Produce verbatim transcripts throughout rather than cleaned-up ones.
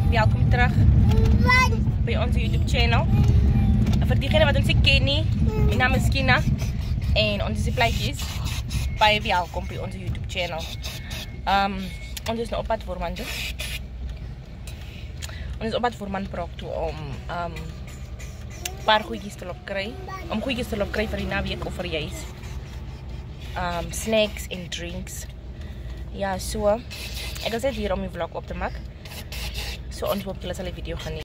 welkom terug by onze YouTube channel. Vir diegene wat ons nie ken nie, my naam is Kina en ons is die pleitjies. Baie welkom by onze YouTube channel. Um, ons is nou op pad voor man toe. Ons is op pad voor man praat toe om um, paar goedjies te loop kry, om goedjies te loop kry vir die naweek of vir juis. Um, snacks en drinks. Ja, so ek is net hier om die vlog op te maak. So ons hoop julle sal die video geniet.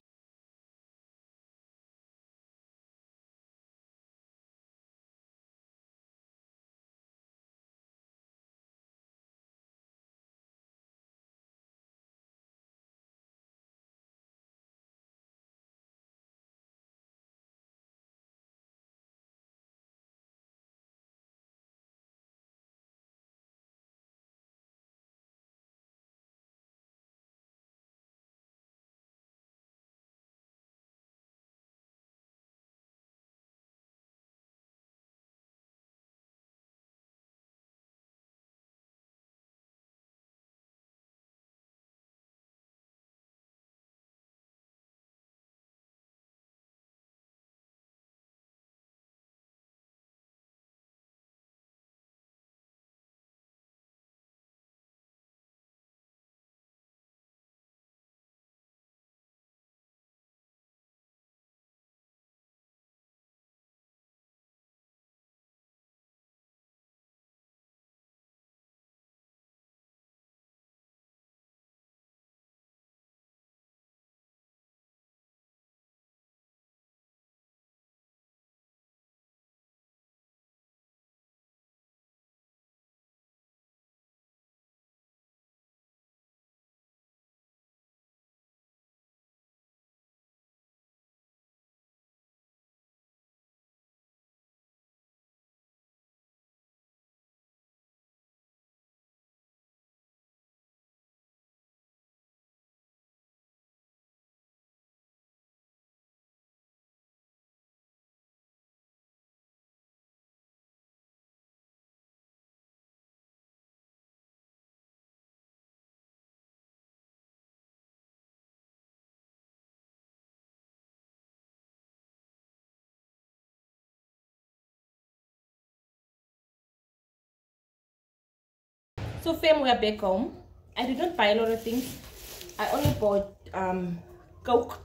So fam, we are back home. I did not buy a lot of things. I only bought um Coke.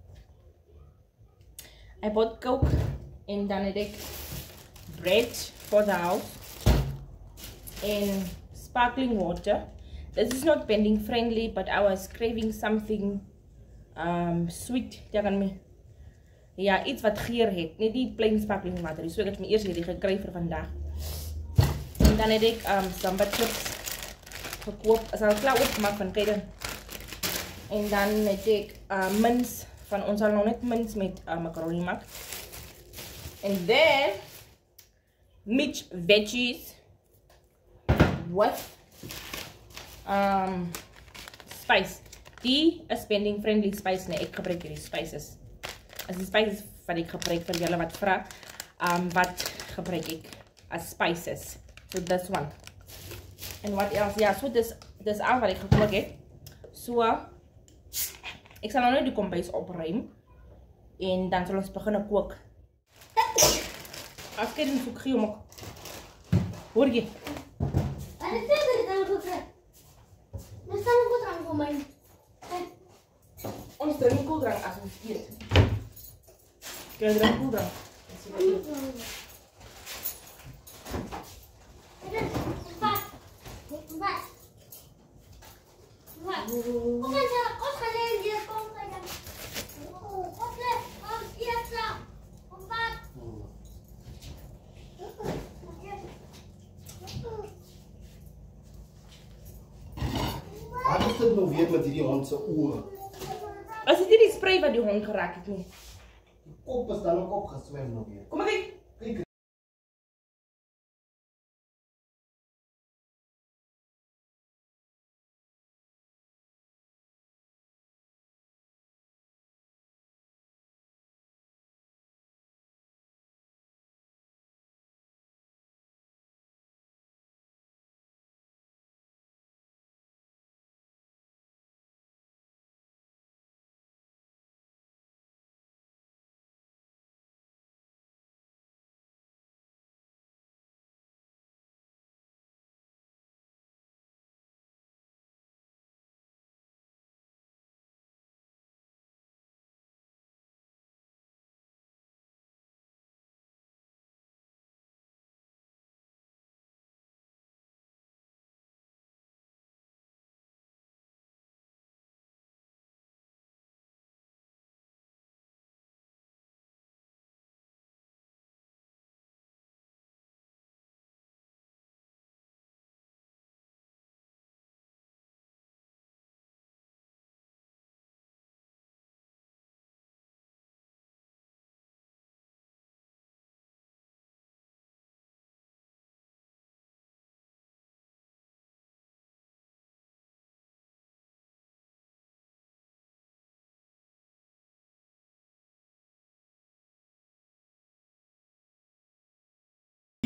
I bought Coke and then I did bread for the house and sparkling water. This is not bending friendly, but I was craving something um sweet. Me. Ja, iets wat geur het. Net die plain sparkling water. So ek het my eers hierdie gekry vir vandag. En dan het ek um samba chips gekoop. As al klaar opgemaak van kyk dan. En dan het ek uh, mince van ons al nog net mince met uh, macaroni maak. And then mixed veggies with um spice. Die is spending friendly spice nee, ek gebruik hierdie spices. As die spices wat ek gebruik vir julle wat vra, um wat gebruik ek as spices. So this one. And what else? Ja, so dis dis al wat ek gekook het. So ek sal nou net die kombuis opruim en dan sal ons begin kook. As kyk net hoe gee hom. Hoor jy? Wat is dit dan goed? Dis dan goed aan vir my. Ons drink koeldrank as ons eet. Jy drink koeldrank. Kom eens, ons gaan leren hier komen kijken. Wat is ons eerste? Kom wat? Wat is dit nou weer met die hond se oë? As dit nie die spray wat die hond geraak het nie. Die kop is dan ook opgeswem nog weer. Kom maar kyk. Kyk.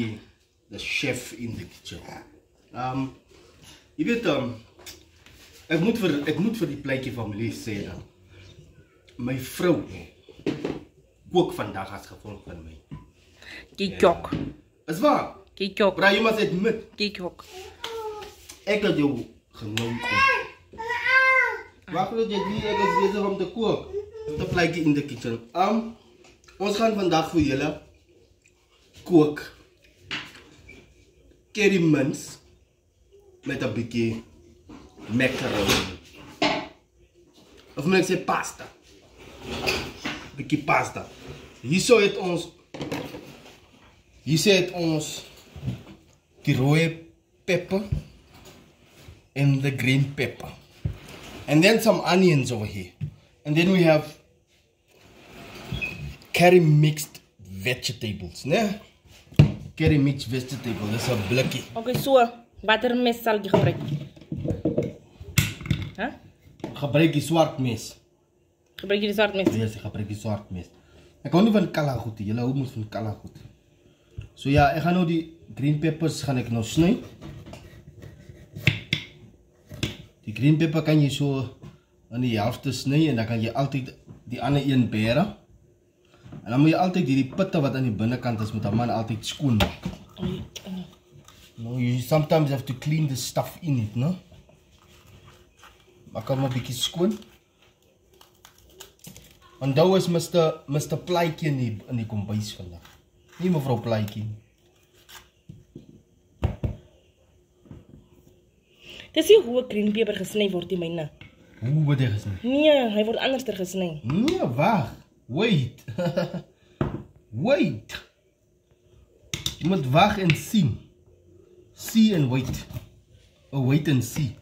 Biggie, the chef in the kitchen. Um, je weet, um, ik moet voor, ik moet voor die pleitje familie zeggen. Mijn vrouw kook vandaag als gevolg van mij. Kikok. Is waar? Kikok. Maar je moet het met. Kikok. Ik had jou genoemd. Wacht dat je die, ik is bezig om te koken. De pleitje in de kitchen. Um, ons gaan vandaag voor jullie kook curry mince met een beetje macaroni. Of moet ik zeggen pasta. Een beetje pasta. Hier zo het ons, hier zit ons die rode pepper and the green pepper. And then some onions over here. And then we have curry mixed vegetables, né? Curry mixed vegetable, dat is een blikje. Oké, okay, so, wat er mes zal je gebruiken? Huh? Gebruik je zwart mes. Gebruik je de zwart mes? Ja, ik gebruik je zwart mes. Ik hou niet van kala goed, jullie houden moet van kala goed. So ja, ik ga nou die green peppers gaan ik nou snijden. Die green pepper kan je zo aan de helft snijden en dan kan je altijd die andere een beren. En dan moet je altijd die pitte wat aan die binnenkant is, moet een man altijd schoon maken. No, you sometimes have to clean the stuff in it, no? Maak hem een beetje schoon. En dat is mister mister Plaatje in die, in die kombuis vandaag. Nie mevrouw Plaatje. Dis nie hoe green pepper gesny word die myne. Hoe word hy gesny? Nee, hy word anders ter gesny. Nee, wacht. Wait. Wait. Je moet wacht en zien. See and wait. Oh, wait and see.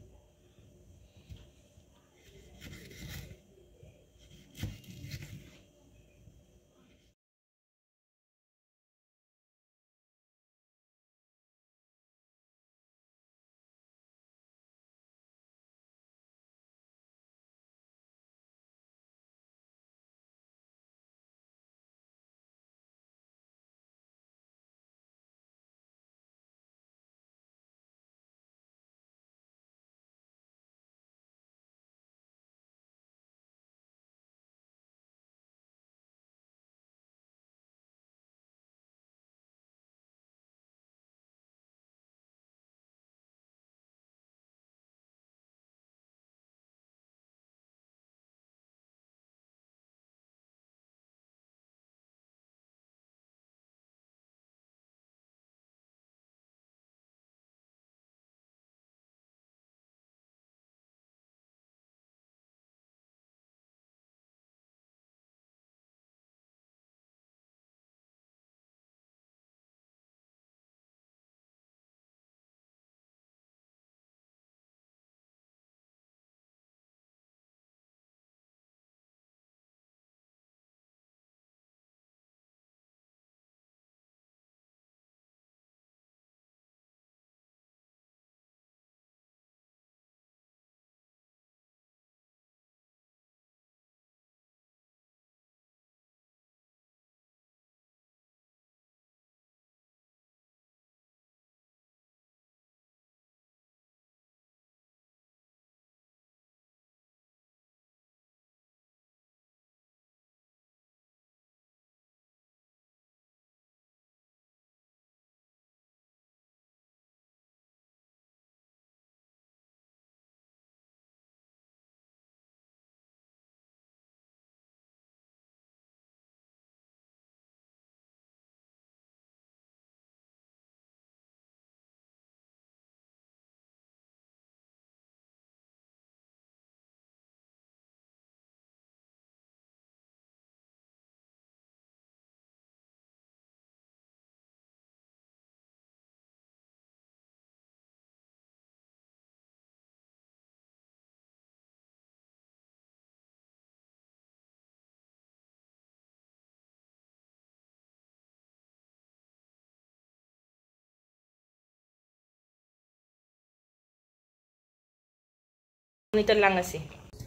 Niet te lang is.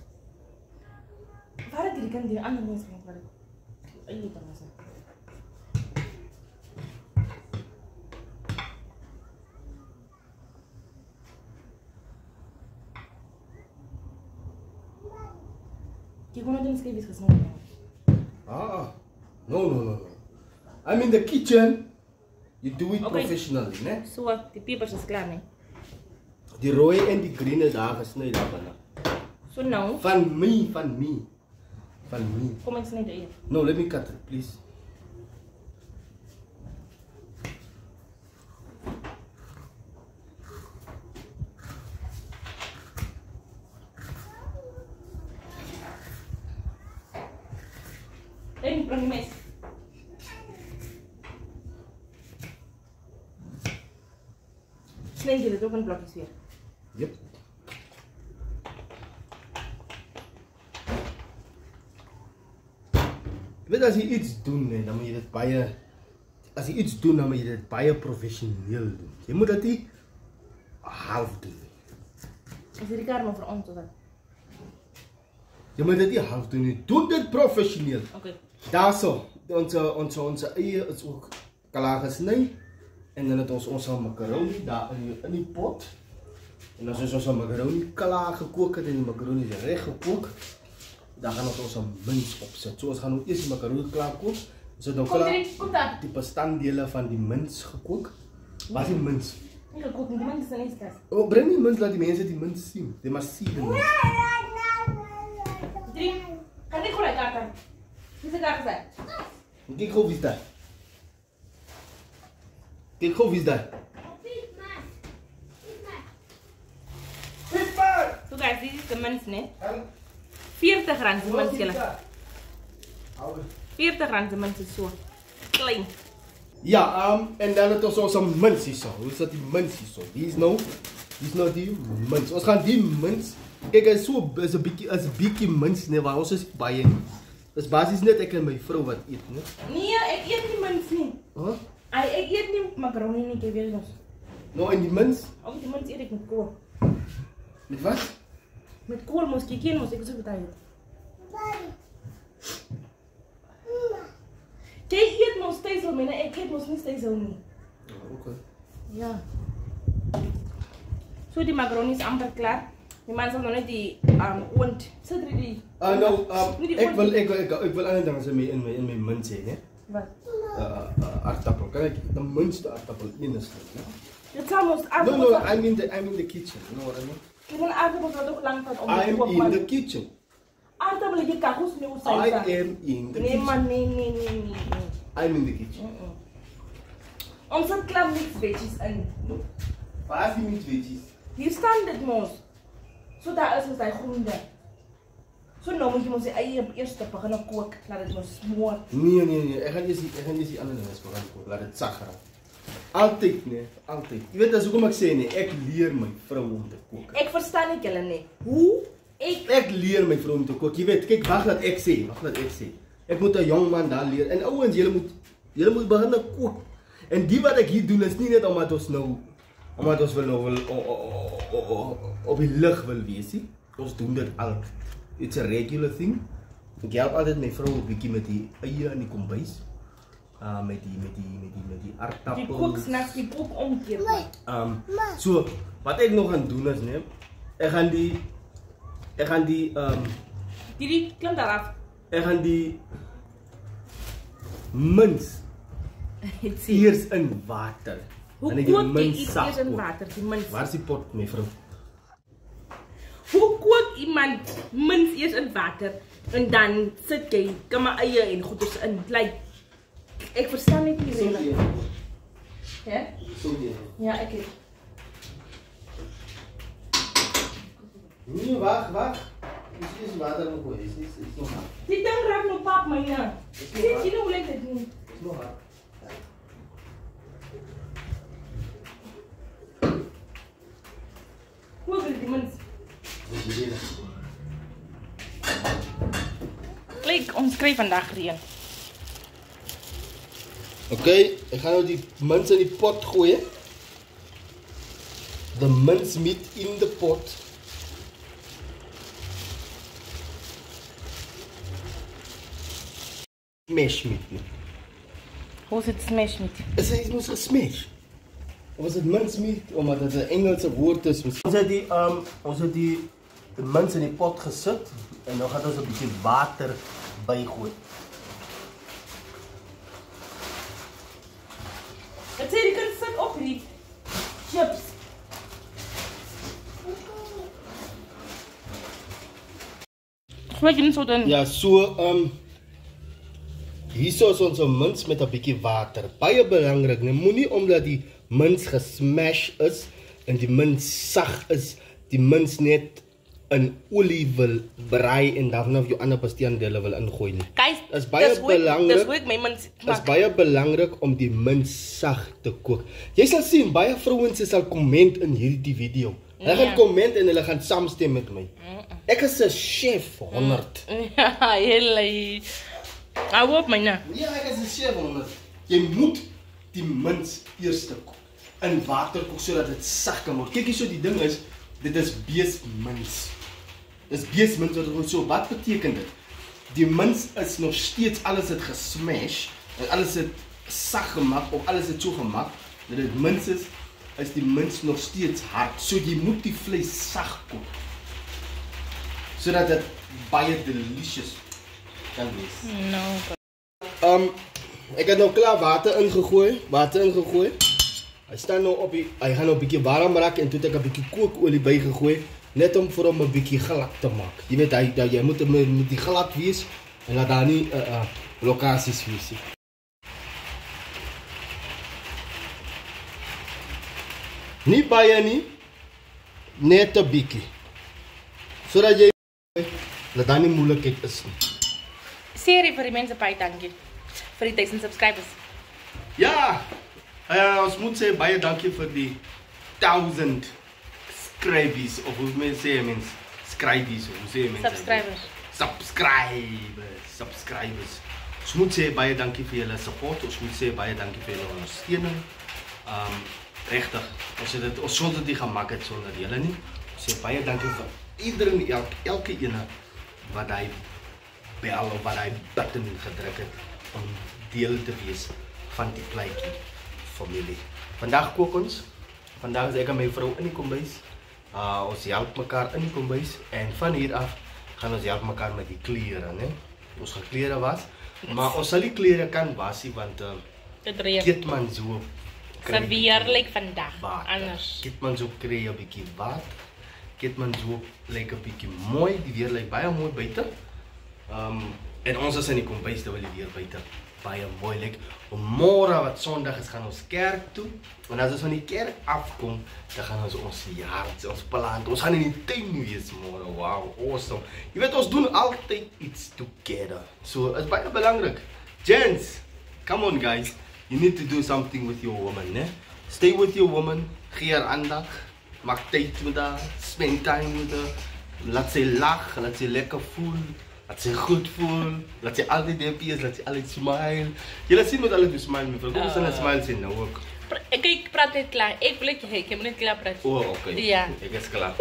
Waar het die kan die andere mensen van waar het. Ay, niet te lang is. Kijk hoe het in is gesnoven. Ah, no, no, no, no. I'm in the kitchen. You do it Okay. professionally, né? Zo, die pepers is klaar, nee. Die rode en die groene daar gesneden daarvan. Zo nou, Van me, van me. Van me. kom eens snijden hier. No, let me cut it, please. Hé, breng die mes. Snijd je dit ook in blokjes weer. Yep. Je weet, als je iets doet, nee, dan moet je het baie... Als je iets doet, dan moet je het baie professioneel doen. Je moet dat niet half doen. Is die kamer voor ons of wat? Je moet het niet half doen, je doet het professioneel. Oké. Okay. Daar zo, onze, onze, onze eieren is ook klaar gesneden. En dan het ons onze macaroni daar in die, in die pot. En dan is onze macaroni klaar gekookt en die macaroni is recht gekookt. Dan gaan we onze munt opzetten. Zo, we gaan we eerst die macaroni klaar koken. We zetten Kom klaar erin, kom daar. die bestanddelen van die munt gekookt. Waar is die munt? Ik ga koken, die mensen zijn eens kast. Oh, breng die munt, laat die mensen die munt zien. Die maar zien de munt. Drie. Ga niet gelijk kaarten. Wie is de kaart gezet? Kijk gewoon wie is dat. Kijk gewoon wie is dat. So guys, dit is de munt, nee. veertig rand de munt, jullie. veertig rand de munt is zo klein. Ja, um, en dan het is onze munt zo. Hoe is dat die munt zo? Die is nou, die is nou die munt. We gaan die munt. Kijk, het is zo, is een beetje, is een beetje munt, nee, waar ons is bij. Dus basis net ik en mijn vrouw wat eet, nee. Nee, ik eet die munt niet. Huh? Ay, ik eet niet macaroni niet, ik heb weer nog. Nou, en die munt? Ook die munt eet ik met kool. Met wat? Met kool moest ik hier moest ik zo betalen. Kijk, eet nog steeds al, maar ik eet nog niet steeds al niet. Oh, oké. Ja. Zo, die macaroni is amper klaar. Die man zegt nog net die um, oond. Zit er die? Ah, nou, Niet die um, ik oond. wil, ik wil, ik wil, ik wil andere dingen in mijn, in mijn, in mijn munt zijn, hè. Wat? Uh, uh, aardappel. Kan ik de muntste aardappel in is? Dit zou moest No, aardappels. no, I'm in the, I'm in the kitchen. You know what I mean? Ik wil aardappels wat ook lang gaat om te I'm koken. in the kitchen. Aardappelen, je kan goed nieuw I zijn. am in the Nee, kitchen. man, nee, nee, nee, nee. nee. I'm in the kitchen. Mm -mm. Ons zit klaar niks beetjes in. Waar is die niet weetjes? Hier staan dit moos. Zo daar is ons die groente. Zo nou moet je ons eieren eerst beginnen koken. Laat het maar smoor. Nee, nee, nee. Ik ga niet zien, ik ga niet zien andere mensen gaan koken. Laat het zacht gaan. Altijd, nee. Altijd. Je weet dat is ook ik zeg, nee. Ik leer mijn vrouw om te koken. Ik versta niet jullie nee. Hoe? Ik... Ik leer mijn vrouw om te koken. Je weet, kijk, wacht dat ik zeg. Wacht dat ik zeg. Ik moet een jong man daar leren. En ouwens, jullie moet, jullie moet beginnen koken. En die wat ik hier doe, is niet net omdat ons nou, omdat ons wil nou wil, oh, oh, oh, oh, op die lucht wil wezen. Ons doen dat altijd. It's a regular thing. Ik help altijd mijn vrouw een beetje met die eieren en die kombuis. Uh, met die, met die, met die, met die aardappels. Die kook s'nachts, die kook omkeer. Um, so, wat ik nog aan doen is, nee, ik ga die, ik ga die, um, Die, die, klim daaraf. ik ga die munt Het zie. eerst in water. Hoe En ik die kook je munt iets zacht eerst in kook. water? Die munt. Waar is die pot, mevrouw? Hoe kook iemand munt eerst in water en dan zit jy kan maar eie en goeders in. Like, ik versta niet die Zo reden. hier. Ja? Zo hier. Ja, ik weet. Nee, wacht, wacht. Misschien is water nog goed. Is, is, is nog hard. Die ding raakt nog pap, man. Ja. Zie je nou hoe lijkt het nu? Is nog hard. Hoe wil die munt? Is die weer. Kijk, ons krijgt vandaag reën. Oké, okay, ik ga nu die munt in die pot gooien. De mincemeat in de pot. Smash meat. Hoe is het smash meat? Is het moet een smash? Of is het mincemeat? Omdat het een Engelse woord is. Ons het die, um, ons het die de mince in die pot gezet. En nou gaan ons 'n bietjie water bygooi. Ek sê jy kan sit op hierdie chips. Wat jy so dan? Ja, so um hierso is ons 'n mins met 'n bietjie water. Baie belangrik, nee, moenie omdat die mins gesmash is en die mins sag is, die mins net in olie wil braai en dan of jou ander bestanddele wil ingooi nie. Guys, is baie dis hoe ek- belangrik. dis hoe ek my mins Dit is maak. baie belangrik om die mins sag te kook. Jy sal sien baie vrouens sal komment in hierdie video. Hulle gaan Ja. komment en hulle gaan saamstem met my. Ek is 'n chef honderd. Ja, hele. Hou op myne. Ja, ek is 'n chef honderd. Jy moet die mins eers kook in water kook sodat dit sag kan word. Kyk hierso, die ding is, dit is beesmins. Dis beesmins wat ons so, wat beteken dit? Die mins is nog steeds alles het gesmash en alles het sag gemaak of alles het so gemaak dat dit mins is, is die mins nog steeds hard. So jy moet die vleis sag kook sodat dit baie delicious kan wees. No. Um, ek het nou klaar water ingegooi, water ingegooi. Hy staan nou op die, hy gaan nou 'n bietjie warm raak en toe het ek 'n bietjie kookolie bygegooi, net om vir hom 'n bietjie glad te maak. Jy weet hy, dat jy moet met, met die glad wees en dat daar nie uh, uh, lokasies wees nie. Nie baie nie, net 'n bietjie. Sodat jy dat daar nie moeilikheid is nie. Serie vir die mense baie dankie. Vir die duisend subscribers. Ja, uh, ons moet sê baie dankie vir die thousand scribies, of hoe mense sê, mens, scribies, of hoe sê mense? Subscribers. Subscribers, subscribers. Ons moet sê baie dankie vir julle support, ons moet sê baie dankie vir julle ondersteuning. Um, regtig, ons het dit, ons sou dit nie gemaak het sonder julle nie. Ons sê baie dankie vir iedereen, elke, elke ene wat hy bel of wat hy button gedruk het om deel te wees van die Pleitjie familie. Vandag kook ons. Vandag is ek en my vrou in die kombuis. Uh, ons help mekaar in die kombuis en van hier af gaan ons help mekaar met die klere, né? Ons gaan klere was, maar ons sal die klere kan was nie want uh, Dit reën. Keetman so Verweerlik vandag. water. Anders. Keetman so kry 'n bietjie water. Keetman so lyk 'n bietjie mooi, die weer lyk baie mooi buite. Um, en ons is in die kombuis terwyl die weer buite baie mooi lyk. Môre wat Sondag is, gaan ons kerk toe. En as ons van die kerk afkom, dan gaan ons ons yard, ons plant, ons gaan in die tuin wees môre. Wow, awesome. Jy weet ons doen altyd iets together. So is baie belangrik. Gents, come on guys. You need to do something with your woman, né? Stay with your woman, gee haar aandag, maak tyd met haar, spend time met haar. Laat sy lag, laat sy lekker voel. Laat sy goed voel, laat sy altyd happy is, laat sy altyd smile. Julle sien met altyd smile, my vrou. Kom ons uh, smile sê nou ook. Ek ek praat net klaar. Ek wil net ek moet net klaar praat. O, oh, okay. Ja. Ek is klaar.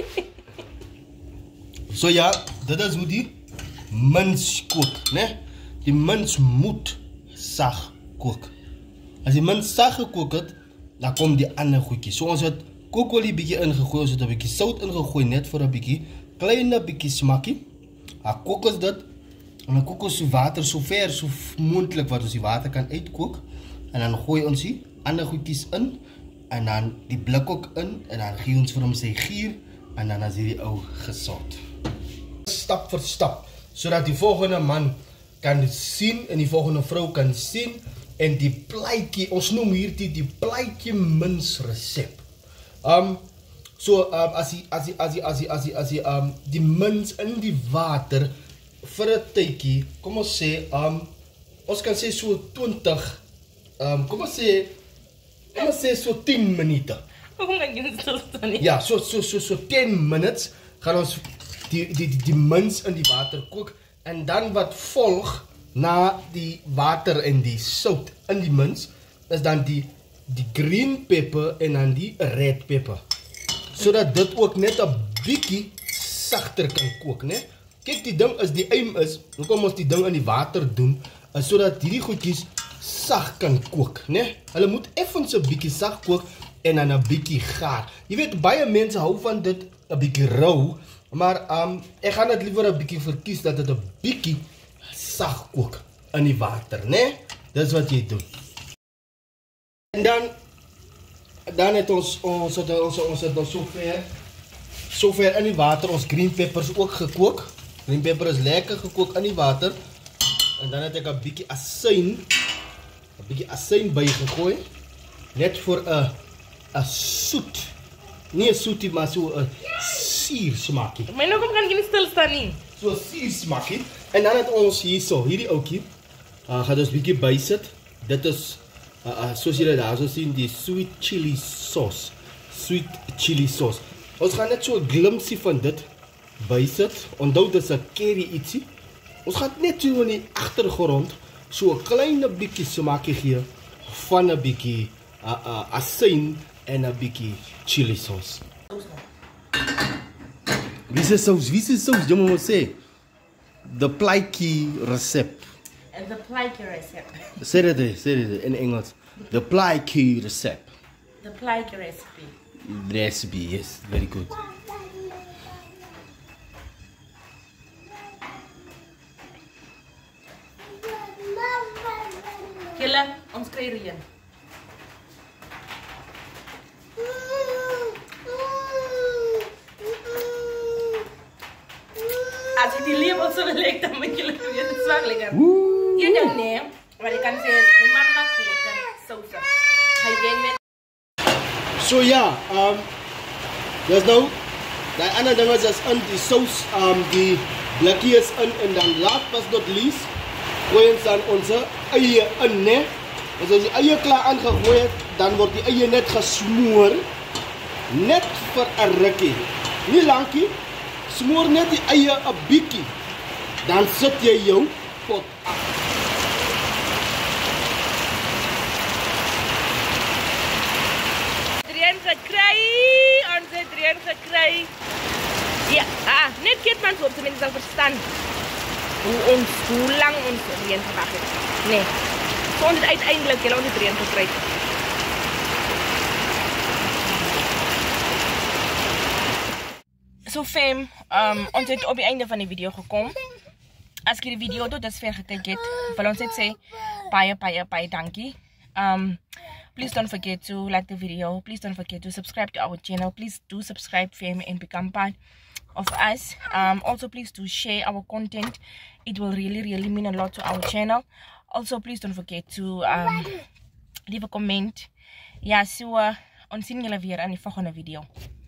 So ja, dit is hoe die mins kook, né? Die mins moet sag kook. As die mins sag gekook het, dan kom die ander goedjies. So ons het kookolie bietjie ingegooi, ons het 'n bietjie sout ingegooi net vir 'n bietjie, kleine bietjie smakkie. Dan kook ons dit en dan kook ons die water so ver so moontlik wat ons die water kan uitkook en dan gooi ons die ander goedjies in en dan die blik ook in en dan gee ons vir hom sy gier en dan is hierdie ou gesond. Stap vir stap sodat die volgende man kan sien en die volgende vrou kan sien en die pleitjie, ons noem hierdie die pleitjie mins resep. Um So um, as die as die as die as die as die as die um die mins in die water vir 'n tydjie, kom ons sê um ons kan sê so twintig um kom ons sê kom ons sê so tien minute. Hoekom kan jy dit so staan nie? Ja, so so so so ten minutes gaan ons die die die, die mins in die water kook en dan wat volg na die water en die sout in die mins is dan die die green pepper en dan die red pepper. Sodat dit ook net 'n bietjie sagter kan kook, né? Kyk, die ding is die aim is, hoekom ons die ding in die water doen, is sodat hierdie goedjies sag kan kook, né? Hulle moet effens 'n bietjie sag kook en dan 'n bietjie gaar. Jy weet baie mense hou van dit 'n bietjie rou Maar um, ik ga het liever een beetje verkiezen dat het een beetje zacht kookt in die water, nee? Dat is wat je doet. En dan, dan het ons, ons, ons, ons, ons het ons zover, zover in die water, ons green peppers ook gekookt. Green pepper is lekker gekookt in die water. En dan heb ik een beetje azijn, een beetje azijn bij gegooid. Net voor een, een zoet, niet een zoetie, maar zo'n sier smaakje. Maar nou kan ik niet stilstaan niet. Zo'n sier smaakje. En dan het ons hier zo, hierdie oukie, uh, gaat ons een beetje bijzetten. Dit is, uh, uh, zoals jullie daar zo zien, die sweet chili sauce. Sweet chili sauce. Ons gaan net zo'n glimpje van dit bijzetten. Onthou dat is een curry ietsie. Ons gaat net zo in die achtergrond zo'n kleine beetje smaakje geven van een beetje uh, uh, azijn en een beetje chili sauce. Wie is saus? Wie is saus? Je moet zeggen. De plaatje recept. En de plaatje recept. Zeg het eens, zeg het in Engels. De plaatje recept. De plaatje recipe. Recipe, yes, very good. Kille, ons kry reën. Als je die label zo legt, dan moet je het weer zwaar lekker. Je dan nee, maar ik kan zeggen, mijn man maakt lekker saus. Hij weet met. So ja, um, dus nou, die andere dingen is in die saus, um, die blikjes in en dan last but not least, gooien ze dan onze eieren in, ne? Dus als die eieren klaar aangegooid, dan wordt die eieren net gesmoord, net voor een rukkie, niet langkie, smoor net die eieren een beetje, dan zet je jouw pot af. Gekry, ons het reën gekry. Ja, ah, net Keetman so op tenminste sal verstaan hoe ons, hoe lang ons reën gewag het. Nee, so ons het uiteindelik julle ons het reën gekry. So fam, um, ons het op die einde van die video gekom. As jy die video tot dusver gekyk het, wil ons net sê baie baie baie dankie. Um Please don't forget to like the video. Please don't forget to subscribe to our channel. Please do subscribe, fam, and become part of us. Um, also, please do share our content. It will really, really mean a lot to our channel. Also, please don't forget to um, leave a comment. Ja, so uh, ons sien julle weer in die volgende video.